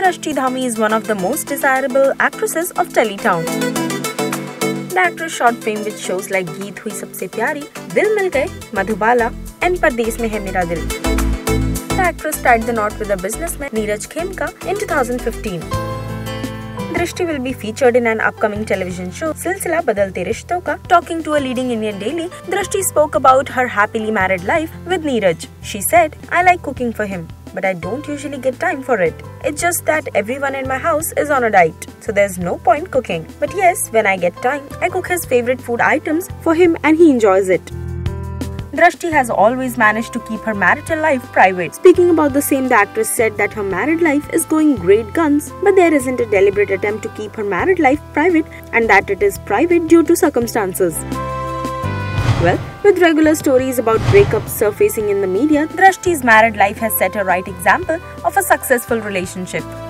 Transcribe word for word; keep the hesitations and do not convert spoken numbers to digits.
Drashti Dhami is one of the most desirable actresses of Teletown. The actress shot fame with shows like Geet Hui Sabse Pyari, Dil Mil Gaye, Madhubala, and Pardesh Mein Hai Mera Dil. The actress tied the knot with the businessman Neeraj Khemka in two thousand fifteen. Drashti will be featured in an upcoming television show, Silsila Badalte Rishton Ka. Talking to a leading Indian daily, Drashti spoke about her happily married life with Neeraj. She said, "I like cooking for him, but I don't usually get time for it. It's just that everyone in my house is on a diet, so there's no point cooking. But yes, when I get time, I cook his favorite food items for him and he enjoys it." Drashti has always managed to keep her marital life private. Speaking about the same, the actress said that her married life is going great guns, but there isn't a deliberate attempt to keep her married life private, and that it is private due to circumstances. Well, with regular stories about breakups surfacing in the media, Drashti's married life has set a right example of a successful relationship.